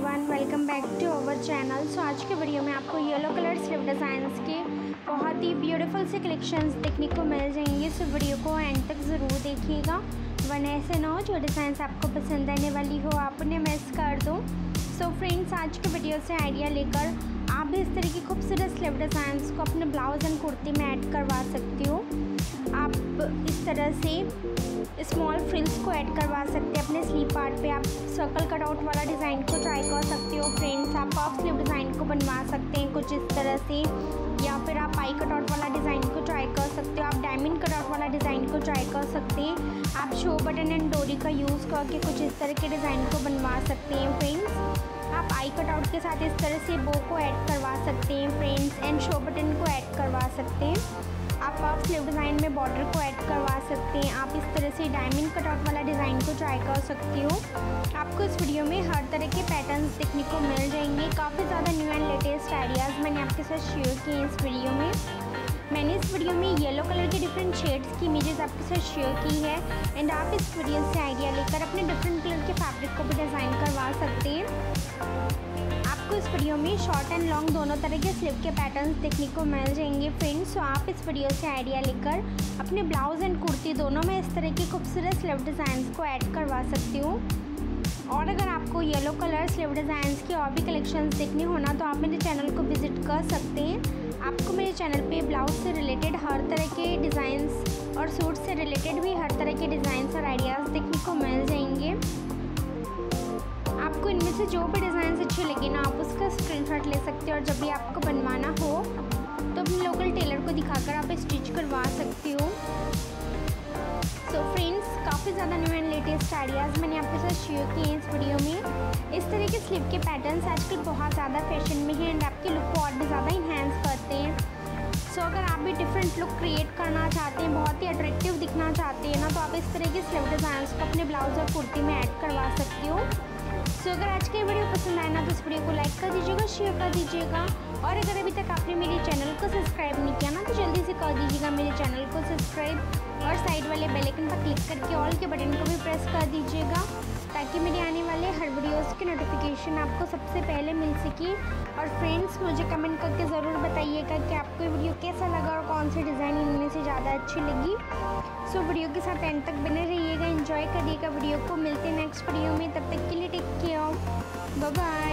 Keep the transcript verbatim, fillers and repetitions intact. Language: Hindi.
Everyone, welcome back to our channel. So आज के वीडियो में आपको येलो कलर स्लीव डिज़ाइंस के बहुत ही ब्यूटीफुल से कलेक्शंस देखने को मिल जाएंगे। सो वीडियो को एंड तक ज़रूर देखिएगा, वरना ऐसे ना हो जो डिज़ाइंस आपको पसंद आने वाली हो आप उन्हें मिस कर दो। सो फ्रेंड्स, आज के वीडियो से आइडिया लेकर आप भी इस तरह की खूबसूरत स्लीव डिज़ाइंस को अपने ब्लाउज एंड कुर्ती में ऐड करवा सकती हो। आप इस तरह से स्मॉल फ्रिल्स को ऐड करवा सकते हैं अपने स्लीव पार्ट पे। आप सर्कल कटआउट वाला डिज़ाइन को ट्राई कर सकते हो फ्रेंड्स। आप पफ स्लीव डिज़ाइन को बनवा सकते हैं कुछ इस तरह से, या फिर आप पाई कटआउट वाला डिज़ाइन को ट्राई कर सकते हो। आप डायमंड कटआउट वाला डिज़ाइन को ट्राई कर सकते हैं। आप शो बटन एंड डोरी का यूज़ करके कुछ इस तरह के डिज़ाइन को बनवा सकते हैं फ्रेंड्स। आप आई कटआउट के साथ इस तरह से बो को ऐड करवा सकते हैं फ्रेंड्स, एंड शो बटन को ऐड करवा सकते हैं। आप पफ स्लीव डिज़ाइन में बॉर्डर को ऐड करवा सकते हैं। आप इस तरह से डायमंड कटआउट वाला डिज़ाइन को ट्राई कर सकती हो। आपको इस वीडियो में हर तरह के पैटर्न्स देखने को मिल जाएंगे। काफ़ी ज़्यादा न्यू एंड लेटेस्ट आइडियाज़ मैंने आपके साथ शेयर किए हैं इस वीडियो में। मैंने इस वीडियो में येलो कलर के डिफरेंट शेड्स की इमेजेस आपके साथ शेयर की है, एंड आप इस वीडियो से आइडिया लेकर अपने डिफरेंट कलर के फैब्रिक को भी डिज़ाइन करवा सकते हैं। आपको इस वीडियो में शॉर्ट एंड लॉन्ग दोनों तरह के स्लीव के पैटर्न्स देखने को मिल जाएंगे फ्रेंड्स। सो आप इस वीडियो से आइडिया लेकर अपने ब्लाउज एंड कुर्ती दोनों में इस तरह के खूबसूरत स्लीव डिज़ाइंस को ऐड करवा सकती हूँ। और अगर आपको येलो कलर स्लीव डिज़ाइंस की और भी कलेक्शंस देखने होना तो आप मेरे चैनल को विजिट कर सकते हैं। आपको मेरे चैनल पे ब्लाउज से रिलेटेड हर तरह के डिज़ाइंस और सूट से रिलेटेड भी हर तरह के डिज़ाइंस और आइडियाज़ देखने को मिल जाएंगे। आपको इनमें से जो भी डिज़ाइंस अच्छे लगे ना, आप उसका स्क्रीनशॉट ले सकते हो, और जब भी आपको बनवाना हो तो अपने लोकल टेलर को दिखाकर आप स्टिच करवा सकती हो। सो फ्रेंड्स, काफ़ी ज़्यादा न्यू एंड लेटेस्ट आइडियाज़ मैंने आपके साथ शेयर किए हैं इस वीडियो में। इस तरह के स्लीव के पैटर्न्स आजकल बहुत ज़्यादा फैशन में हैं, एंड आपके लुक को और भी ज़्यादा इन्हेंस करते हैं। सो so, अगर आप भी डिफरेंट लुक क्रिएट करना चाहते हैं, बहुत ही अट्रैक्टिव दिखना चाहते हैं ना, तो आप इस तरह के स्लीव डिज़ाइंस को अपने ब्लाउज और कुर्ती में ऐड करवा सकती हो। सो so, अगर आज का वीडियो पसंद आए ना तो इस वीडियो को लाइक कर दीजिएगा, शेयर कर दीजिएगा, और अगर अभी तक आपने मेरे चैनल को सब्सक्राइब नहीं किया ना तो जल्दी से कर दीजिएगा मेरे चैनल को सब्सक्राइब, और साइड वाले बेल आइकन पर क्लिक करके ऑल के बटन को भी प्रेस कर दीजिएगा, ताकि मेरे आने वाले हर वीडियोस की नोटिफिकेशन आपको सबसे पहले मिल सके। और फ्रेंड्स, मुझे कमेंट करके ज़रूर बताइएगा कि आपको ये वीडियो कैसा लगा और कौन सी डिज़ाइन इनमें से ज़्यादा अच्छी लगी। सो वीडियो के साथ एंड तक बने रहिएगा, एंजॉय करिएगा वीडियो को। मिलते हैं नेक्स्ट वीडियो में, तब तक के लिए टेक केयर, बाय बाय।